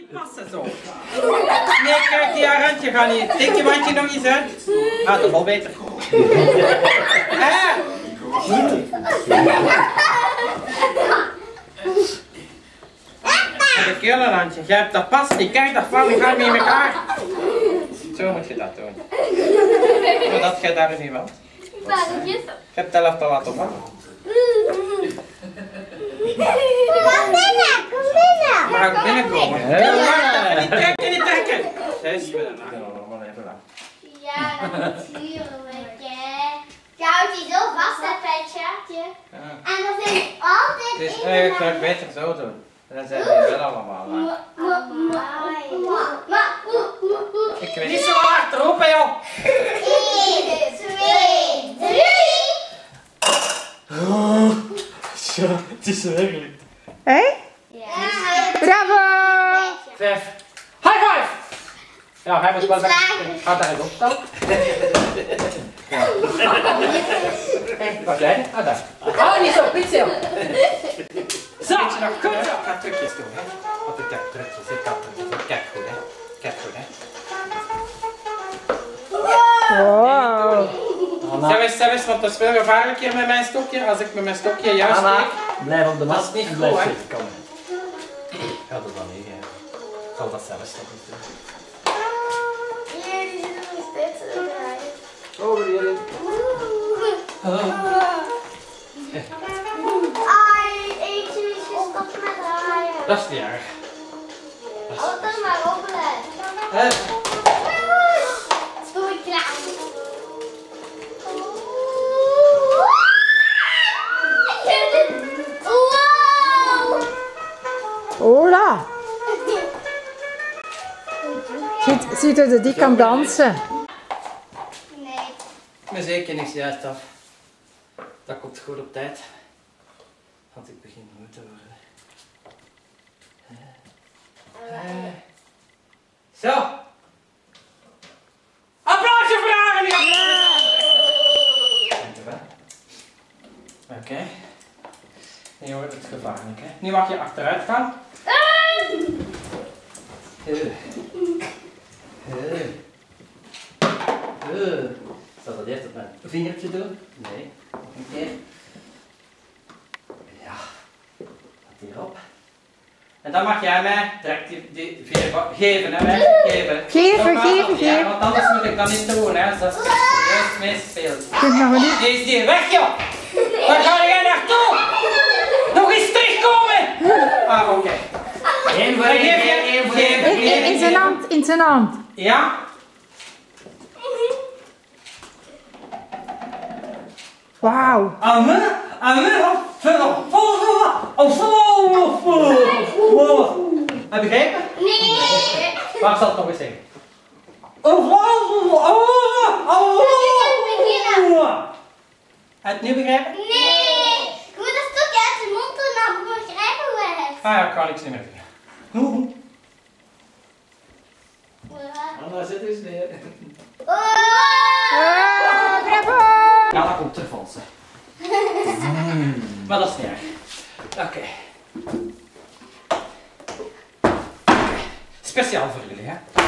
niet passen zo. Nee, kijk, die randje gaat niet. Tik je wandje nog eens uit. Ah, dat is wel beter. En de keulenrandje. Jij hebt dat pas niet. Kijk, dat valt niet gaat niet in elkaar. Zo moet je dat doen. Zodat jij daar niet wilt. Je hebt het elftal laten vallen. Kom binnen, kom binnen. Maar ook binnenkomen. Ja, niet trekken, niet trekken. Zes met een allemaal even lang. Ja, natuurlijk. Je houdt die zo vast, hè, Petje. En dan vind ik altijd. Het is eigenlijk beter zo doen. Dan zijn die wel allemaal lang. Ik weet niet zo hard roepen, joh. 1, 2, 3. Ja, het is werkelijk. Hé? Ja. Bravo! 5. High five! Ja, hij moet wel zeggen. Gaat daar eens opstellen. Wat zei je? Ah, daar. Oh, niet zo, pizza. Zo, goed zo. Ga trucjes doen, hè. Want ik heb trucjes, ik kan trucjes. Kijk goed, hè. Kijk goed, hè. Wow. Zeg eens, want dat is veel gevaarlijker met mijn stokje. Als ik met mijn stokje juist steek. Blijf op de Dat mat is niet en goed, blijf hè. zitten. Kom. Ja, dat dan niet, hè. Ik zal dat zelfs nog eens doen. Jullie zitten nog steeds te draaien. Oh, jullie. Ai, eentje is gestopt met draaien. Dat is niet erg. Altijd maar robbelen. Hè? Doe ik klaar. Wow! Hola. Ziet u dat die kan dansen? Nee. Mijn zeker niks juist af. Dat komt goed op tijd. Want ik begin moe te worden. Zo. Applausje voor haar! Dankjewel. Oké. Nu wordt het gevaarlijk, hè. Nu mag je achteruit gaan. Zal dat eerst op mijn vingertje doen? Nee. Nog een keer. Ja. Wat hierop. En dan mag jij mij direct die vier geven, hè, mij. Geven. Geven. Ja, want anders moet ik dat niet doen, hè. Dat is juist meespeelt. Kunt nog een niet. Die is hier weg, joh. Waar ga jij naartoe? Nog eens terugkomen. Ah, oké. Eén voor één voor één. In zijn hand. Ja? Wauw. Heb je begrepen? Nee. Waar zal het nog eens zeggen? Heb je het nu begrepen? Nee. Je moet een stukje uit de mond doen, dan begrijpen we het. Ah ja, ik kan niks niet meer zeggen. Anna, zit eens neer. Bravo. Ja, dat komt terug van ons. Maar dat is niet erg. Oké. Speciaal voor jullie, hè.